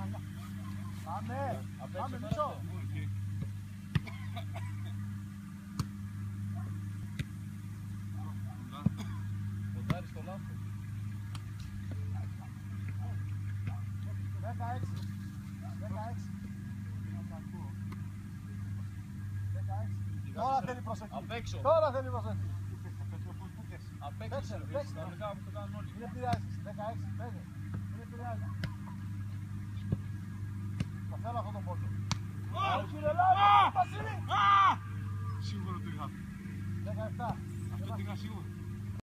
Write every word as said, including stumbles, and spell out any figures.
Πάμε, πάμε μισό. Ποντάρι στο λάθος. δεκαέξι. δεκαέξι. Τώρα θέλει προσοχή. Απ' έξω. Τώρα θέλει προσοχή. Απ' έξω. Να μην κάνουμε το κάνουν όλοι. Μην επηρεάζεις. δεκαέξι. Πέντε. Μην επηρεάζεις. Το θέλω αυτό το πόντο. Κύριε Λάβη, Βασίλη. Σίγουρα το είχα. δεκαεπτά. Αυτό το είχα σίγουρα.